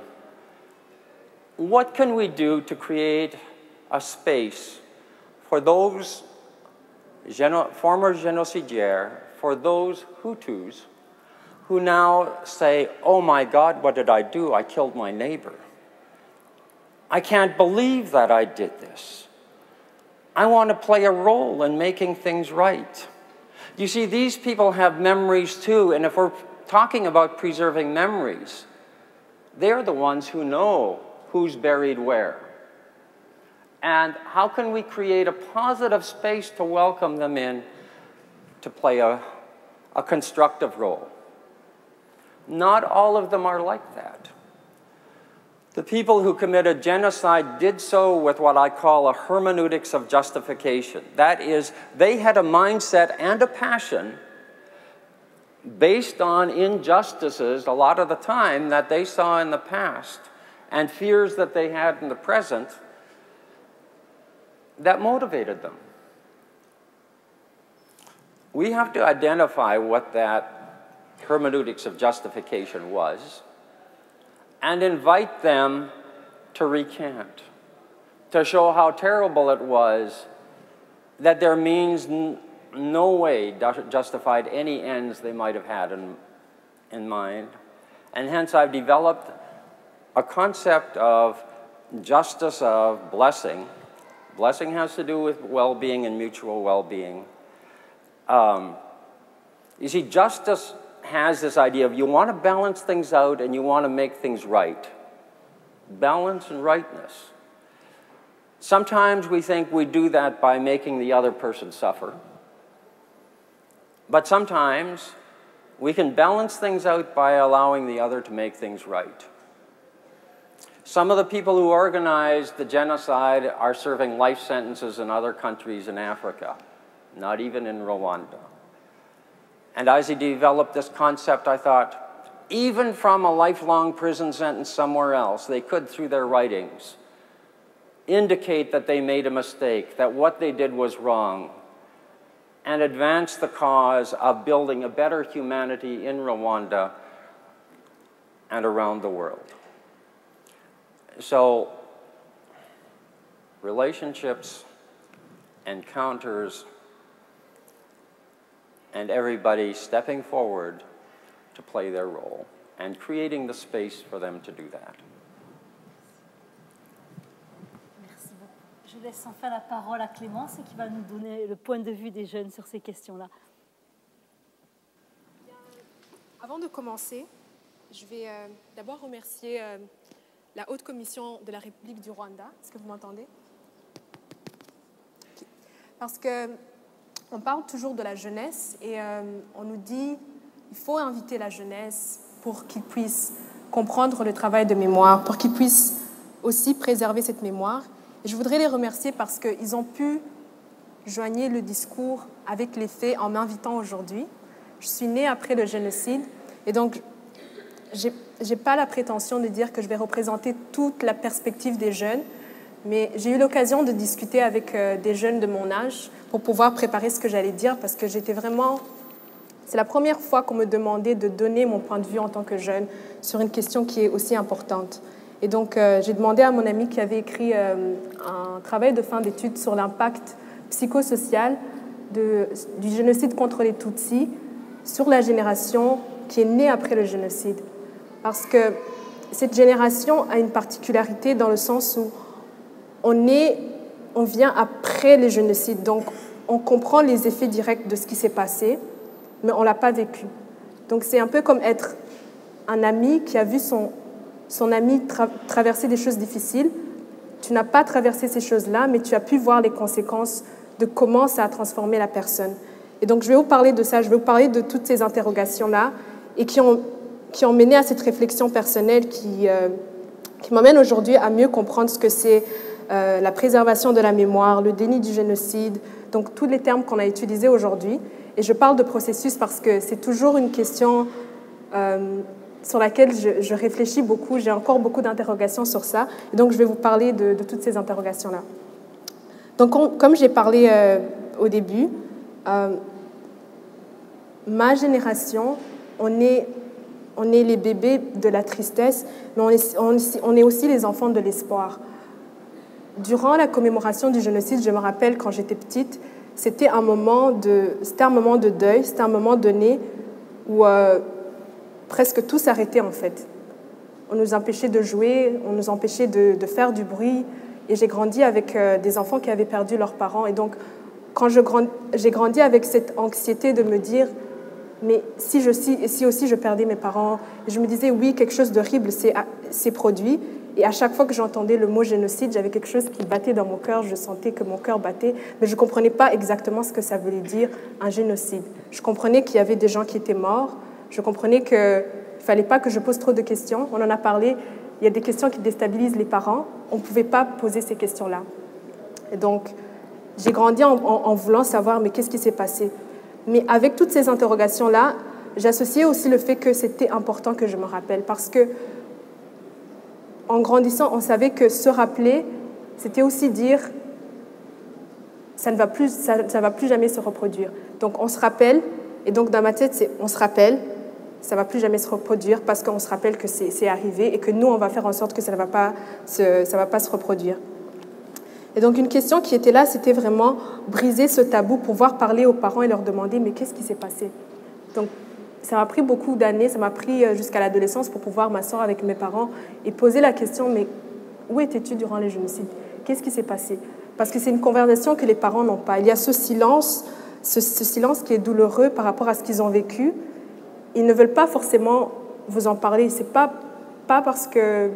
what can we do to create a space for those geno former génocidaires, for those Hutus who now say, oh my God, what did I do? I killed my neighbor. I can't believe that I did this. I want to play a role in making things right. You see, these people have memories too, and if we're talking about preserving memories, they're the ones who know who's buried where. And how can we create a positive space to welcome them in to play a, a constructive role? Not all of them are like that. The people who committed genocide did so with what I call a hermeneutics of justification. That is, they had a mindset and a passion based on injustices a lot of the time that they saw in the past and fears that they had in the present that motivated them. We have to identify what that hermeneutics of justification was and invite them to recant, to show how terrible it was, that their means n no way justified any ends they might have had in, in mind. And hence I've developed a concept of justice of blessing. Blessing has to do with well-being and mutual well-being. Um, you see, justice has this idea of you want to balance things out and you want to make things right. Balance and rightness. Sometimes we think we do that by making the other person suffer. But sometimes we can balance things out by allowing the other to make things right. Some of the people who organized the genocide are serving life sentences in other countries in Africa, not even in Rwanda. And as he developed this concept, I thought, even from a lifelong prison sentence somewhere else, they could, through their writings, indicate that they made a mistake, that what they did was wrong, and advance the cause of building a better humanity in Rwanda and around the world. So, relationships, encounters, and everybody stepping forward to play their role and creating the space for them to do that. Merci beaucoup. Je laisse enfin la parole à Clémence qui va nous donner le point de vue des jeunes sur ces questions-là. Avant de commencer, je vais euh, d'abord remercier euh, la Haute Commission de la République du Rwanda. Est-ce que vous m'entendez? Parce que on parle toujours de la jeunesse et euh, on nous dit qu'il faut inviter la jeunesse pour qu'ils puissent comprendre le travail de mémoire, pour qu'ils puissent aussi préserver cette mémoire. Et je voudrais les remercier parce qu'ils ont pu joindre le discours avec les faits en m'invitant aujourd'hui. Je suis née après le génocide et donc je n'ai pas la prétention de dire que je vais représenter toute la perspective des jeunes, mais j'ai eu l'occasion de discuter avec euh, des jeunes de mon âge pour pouvoir préparer ce que j'allais dire, parce que j'étais vraiment... C'est la première fois qu'on me demandait de donner mon point de vue en tant que jeune sur une question qui est aussi importante. Et donc, euh, j'ai demandé à mon ami qui avait écrit euh, un travail de fin d'études sur l'impact psychosocial de, du génocide contre les Tutsis sur la génération qui est née après le génocide. Parce que cette génération a une particularité dans le sens où on, est, on vient après le génocide. Donc, on comprend les effets directs de ce qui s'est passé, mais on ne l'a pas vécu. Donc, c'est un peu comme être un ami qui a vu son, son ami tra- traverser des choses difficiles. Tu n'as pas traversé ces choses-là, mais tu as pu voir les conséquences de comment ça a transformé la personne. Et donc, je vais vous parler de ça, je vais vous parler de toutes ces interrogations-là et qui ont, qui ont mené à cette réflexion personnelle qui, euh, qui m'amène aujourd'hui à mieux comprendre ce que c'est euh, la préservation de la mémoire, le déni du génocide, donc tous les termes qu'on a utilisés aujourd'hui. Et je parle de processus parce que c'est toujours une question euh, sur laquelle je, je réfléchis beaucoup. J'ai encore beaucoup d'interrogations sur ça. Et donc, je vais vous parler de, de toutes ces interrogations-là. Donc, on, comme j'ai parlé euh, au début, euh, ma génération, on est, on est les bébés de la tristesse, mais on est, on, on est aussi les enfants de l'espoir. Durant la commémoration du génocide, je me rappelle quand j'étais petite, c'était un moment de, c'était un moment de deuil, c'était un moment donné où euh, presque tout s'arrêtait en fait. On nous empêchait de jouer, on nous empêchait de, de faire du bruit. Et j'ai grandi avec euh, des enfants qui avaient perdu leurs parents. Et donc, quand je grand... j'ai grandi avec cette anxiété de me dire, mais si, je, si, si aussi je perdais mes parents, je me disais, oui, quelque chose d'horrible s'est produit. Et à chaque fois que j'entendais le mot génocide, j'avais quelque chose qui battait dans mon cœur, je sentais que mon cœur battait, mais je ne comprenais pas exactement ce que ça voulait dire, un génocide. Je comprenais qu'il y avait des gens qui étaient morts, je comprenais qu'il ne fallait pas que je pose trop de questions. On en a parlé, il y a des questions qui déstabilisent les parents, on ne pouvait pas poser ces questions-là. Et donc, j'ai grandi en, en, en voulant savoir, mais qu'est-ce qui s'est passé? Mais avec toutes ces interrogations-là, j'associais aussi le fait que c'était important que je me rappelle, parce que en grandissant, on savait que se rappeler, c'était aussi dire ça ne va plus, ça, ça va plus jamais se reproduire. Donc on se rappelle, et donc dans ma tête, c'est on se rappelle, ça ne va plus jamais se reproduire parce qu'on se rappelle que c'est arrivé et que nous, on va faire en sorte que ça ne va pas se, ça va pas se reproduire. Et donc une question qui était là, c'était vraiment briser ce tabou, pouvoir parler aux parents et leur demander mais qu'est-ce qui s'est passé? Donc ça m'a pris beaucoup d'années, ça m'a pris jusqu'à l'adolescence pour pouvoir m'asseoir avec mes parents et poser la question, mais où étais-tu durant les génocides? Qu'est-ce qui s'est passé? Parce que c'est une conversation que les parents n'ont pas. Il y a ce silence, ce, ce silence qui est douloureux par rapport à ce qu'ils ont vécu. Ils ne veulent pas forcément vous en parler. C'est pas, pas parce que,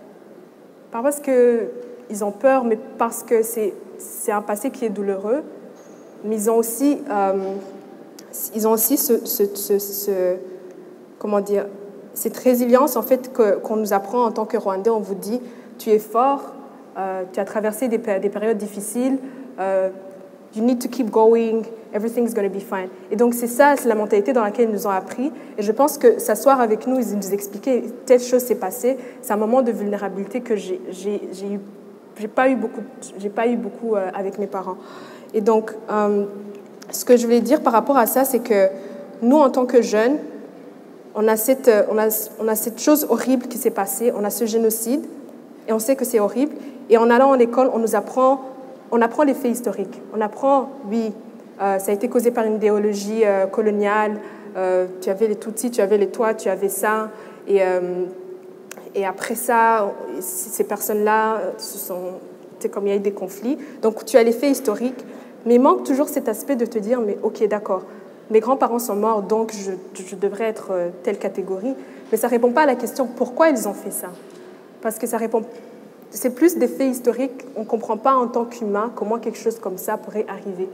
pas parce que ils ont peur, mais parce que c'est un passé qui est douloureux. Mais ils ont aussi... Euh, Ils ont aussi ce, ce, ce, ce, comment dire, cette résilience en fait que, qu'on nous apprend en tant que Rwandais. On vous dit, tu es fort, euh, tu as traversé des, des périodes difficiles, euh, you need to keep going, everything's going to be fine. Et donc c'est ça, c'est la mentalité dans laquelle ils nous ont appris. Et je pense que s'asseoir avec nous, ils nous expliquaient telle chose s'est passée. C'est un moment de vulnérabilité que j'ai, j'ai, j'ai eu, j'ai pas eu beaucoup, j'ai pas eu beaucoup euh, avec mes parents. Et donc euh, ce que je voulais dire par rapport à ça, c'est que nous, en tant que jeunes, on a cette, on a, on a cette chose horrible qui s'est passée, on a ce génocide, et on sait que c'est horrible. Et en allant à l'école, on nous apprend, on apprend les faits historiques. On apprend, oui, euh, ça a été causé par une idéologie euh, coloniale, euh, tu avais les Tutsis, tu avais les Toits, tu avais ça, et, euh, et après ça, ces personnes-là, ce sont, c'est comme il y a eu des conflits. Donc, tu as les faits historiques. Mais il manque toujours cet aspect de te dire, mais ok, d'accord, mes grands-parents sont morts, donc je, je devrais être euh, telle catégorie. Mais ça ne répond pas à la question pourquoi ils ont fait ça. Parce que ça répond, c'est plus des faits historiques, on ne comprend pas en tant qu'humain comment quelque chose comme ça pourrait arriver.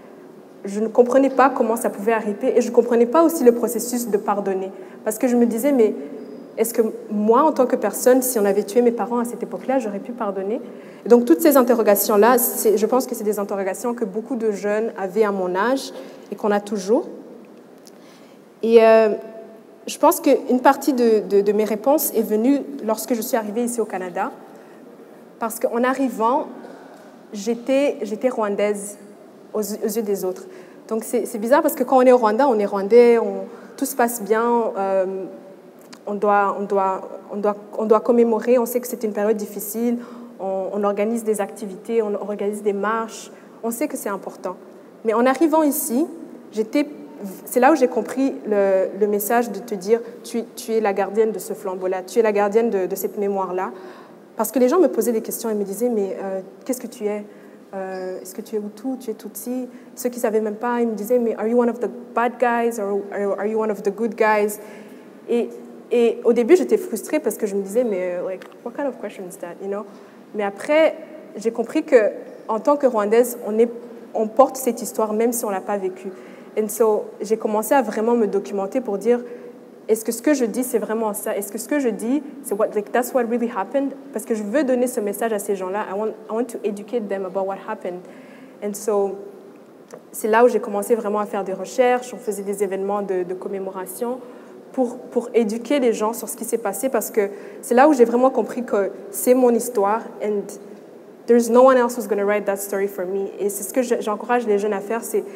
Je ne comprenais pas comment ça pouvait arriver et je ne comprenais pas aussi le processus de pardonner. Parce que je me disais, mais est-ce que moi, en tant que personne, si on avait tué mes parents à cette époque-là, j'aurais pu pardonner? Et donc, toutes ces interrogations-là, je pense que c'est des interrogations que beaucoup de jeunes avaient à mon âge et qu'on a toujours. Et euh, je pense qu'une partie de, de, de mes réponses est venue lorsque je suis arrivée ici au Canada, parce qu'en arrivant, j'étais, j'étais rwandaise aux, aux yeux des autres. Donc c'est bizarre parce que quand on est au Rwanda, on est rwandais, on, tout se passe bien, euh, on, doit, on, doit, on, doit, on doit commémorer, on sait que c'est une période difficile, on, on organise des activités, on organise des marches, on sait que c'est important. Mais en arrivant ici, j'étais, c'est là où j'ai compris le, le message de te dire tu, tu es la gardienne de ce flambeau-là, tu es la gardienne de, de cette mémoire-là. Parce que les gens me posaient des questions et me disaient mais euh, qu'est-ce que tu es? Euh, Est-ce que tu es Hutu, tu es Tutsi? Ceux qui ne savaient même pas, ils me disaient, mais are you one of the bad guys or are you one of the good guys? Et, et au début, j'étais frustrée parce que je me disais, mais like, what kind of question is that, you know? Mais après, j'ai compris qu'en tant que Rwandaise, on, est, on porte cette histoire même si on ne l'a pas vécue. Et so, j'ai commencé à vraiment me documenter pour dire, est-ce que ce que je dis, c'est vraiment ça? Est-ce que ce que je dis, c'est what, like, that's what really happened? Parce que je veux donner ce message à ces gens-là. I want, I want to educate them about what happened. And so, c'est là où j'ai commencé vraiment à faire des recherches. On faisait des événements de, de commémoration pour, pour éduquer les gens sur ce qui s'est passé parce que c'est là où j'ai vraiment compris que c'est mon histoire and there's no one else who's going to write that story for me. Et c'est ce que j'encourage les jeunes à faire, c'est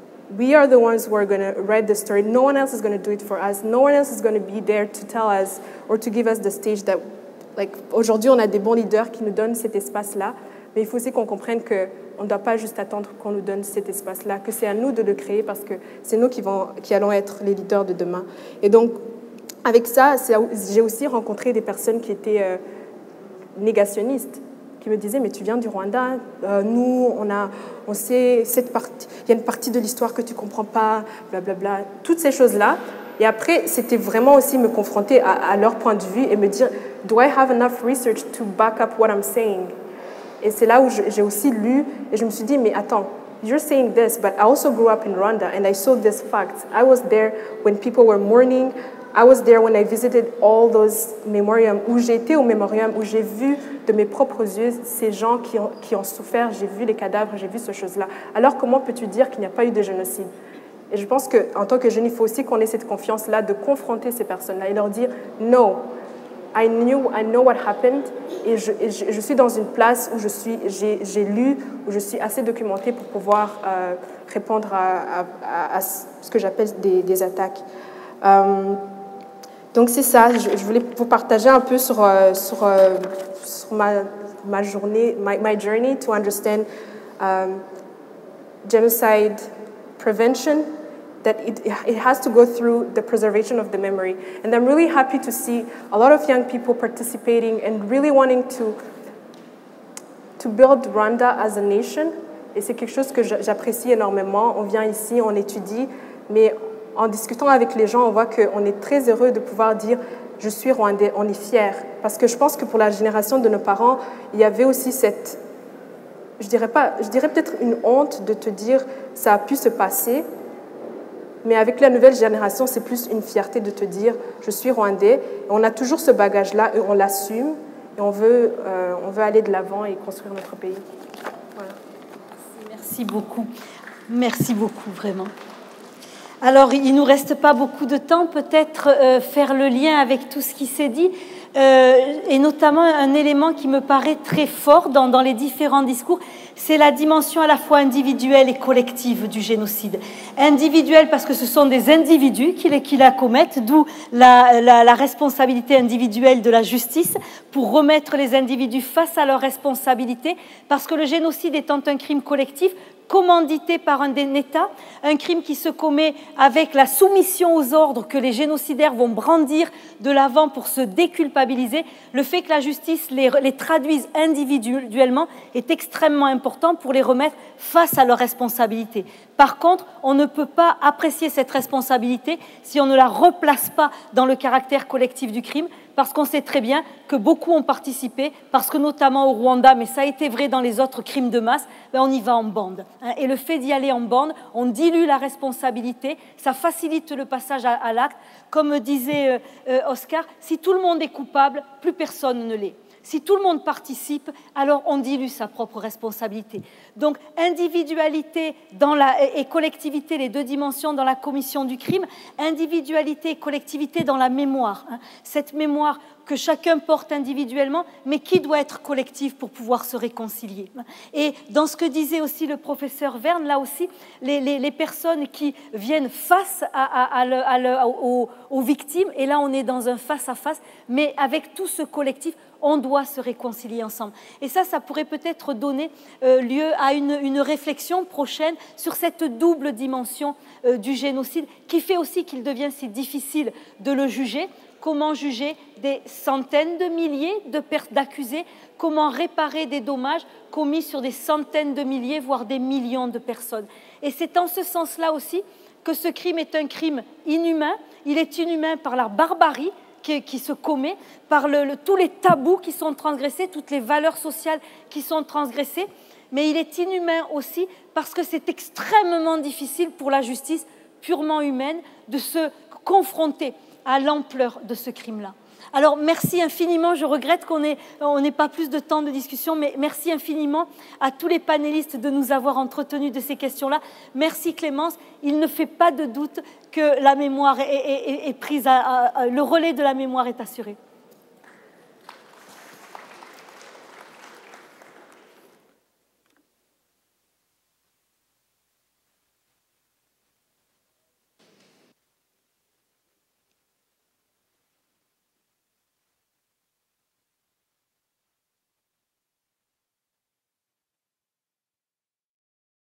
we are the ones who are going to write the story. No one else is going to do it for us. No one else is going to be there to tell us or to give us the stage that, like, aujourd'hui, on a des bons leaders qui nous donnent cet espace-là, mais il faut aussi qu'on comprenne qu'on ne doit pas juste attendre qu'on nous donne cet espace-là, que c'est à nous de le créer parce que c'est nous qui, vont, qui allons être les leaders de demain. Et donc, avec ça, j'ai aussi rencontré des personnes qui étaient euh, négationnistes, qui me disaient, mais tu viens du Rwanda, euh, nous, on, a, on sait, cette partie, il y a une partie de l'histoire que tu ne comprends pas, blablabla, toutes ces choses-là. Et après, c'était vraiment aussi me confronter à, à leur point de vue et me dire, do I have enough research to back up what I'm saying? Et c'est là où j'ai aussi lu et je me suis dit, mais attends, you're saying this, but I also grew up in Rwanda and I saw this fact. I was there when people were mourning. I was there when I visited all those memoriams, où j'ai été au mémorium, où j'ai vu de mes propres yeux ces gens qui ont, qui ont souffert, j'ai vu les cadavres, j'ai vu ces choses-là. Alors comment peux-tu dire qu'il n'y a pas eu de génocide? Et je pense qu'en tant que jeune, il faut aussi qu'on ait cette confiance-là de confronter ces personnes-là et leur dire « No, I knew, I know what happened » et je, et je, je suis dans une place où j'ai lu, où je suis assez documentée pour pouvoir euh, répondre à, à, à ce que j'appelle des, des attaques. Um, Donc c'est ça, je, je voulais vous partager un peu sur, euh, sur, euh, sur ma, ma journée, my, my journey to understand um, genocide prevention, that it, it has to go through the preservation of the memory. And I'm really happy to see a lot of young people participating and really wanting to, to build Rwanda as a nation. Et c'est quelque chose que j'apprécie énormément. On vient ici, on étudie, mais en discutant avec les gens, on voit qu'on est très heureux de pouvoir dire « je suis rwandais », on est fiers. Parce que je pense que pour la génération de nos parents, il y avait aussi cette, je dirais pas, je dirais peut-être une honte de te dire « ça a pu se passer », mais avec la nouvelle génération, c'est plus une fierté de te dire « je suis rwandais ». On a toujours ce bagage-là, et on l'assume, et on veut, euh, on veut aller de l'avant et construire notre pays. Voilà. Merci beaucoup. Merci beaucoup, vraiment. Alors, il ne nous reste pas beaucoup de temps, peut-être euh, faire le lien avec tout ce qui s'est dit, euh, et notamment un élément qui me paraît très fort dans, dans les différents discours, c'est la dimension à la fois individuelle et collective du génocide. Individuelle parce que ce sont des individus qui, les, qui la commettent, d'où la, la, la responsabilité individuelle de la justice pour remettre les individus face à leurs responsabilités, parce que le génocide étant un crime collectif, commandité par un État, un crime qui se commet avec la soumission aux ordres que les génocidaires vont brandir de l'avant pour se déculpabiliser, le fait que la justice les, les traduise individuellement est extrêmement important pour les remettre face à leurs responsabilités. Par contre, on ne peut pas apprécier cette responsabilité si on ne la replace pas dans le caractère collectif du crime, parce qu'on sait très bien que beaucoup ont participé, parce que notamment au Rwanda, mais ça a été vrai dans les autres crimes de masse, ben on y va en bande. Et le fait d'y aller en bande, on dilue la responsabilité, ça facilite le passage à, à l'acte. Comme disait euh, Oscar, si tout le monde est coupable, plus personne ne l'est. Si tout le monde participe, alors on dilue sa propre responsabilité. Donc individualité dans la, et collectivité, les deux dimensions dans la commission du crime, individualité et collectivité dans la mémoire. Hein. Cette mémoire que chacun porte individuellement, mais qui doit être collective pour pouvoir se réconcilier. Et dans ce que disait aussi le professeur Verne, là aussi, les, les, les personnes qui viennent face à, à, à le, à le, aux, aux victimes, et là on est dans un face-à-face, mais avec tout ce collectif, on doit se réconcilier ensemble. Et ça, ça pourrait peut-être donner euh, lieu à une, une réflexion prochaine sur cette double dimension euh, du génocide, qui fait aussi qu'il devient si difficile de le juger. Comment juger des centaines de milliers de d'accusés? Comment réparer des dommages commis sur des centaines de milliers, voire des millions de personnes? Et c'est en ce sens-là aussi que ce crime est un crime inhumain. Il est inhumain par la barbarie qui, qui se commet, par le, le, tous les tabous qui sont transgressés, toutes les valeurs sociales qui sont transgressées. Mais il est inhumain aussi parce que c'est extrêmement difficile pour la justice purement humaine de se confronter à l'ampleur de ce crime-là. Alors, merci infiniment. Je regrette qu'on n'ait on n'ait pas plus de temps de discussion, mais merci infiniment à tous les panélistes de nous avoir entretenus de ces questions-là. Merci Clémence. Il ne fait pas de doute que la mémoire est, est, est prise, à, à, le relais de la mémoire est assuré.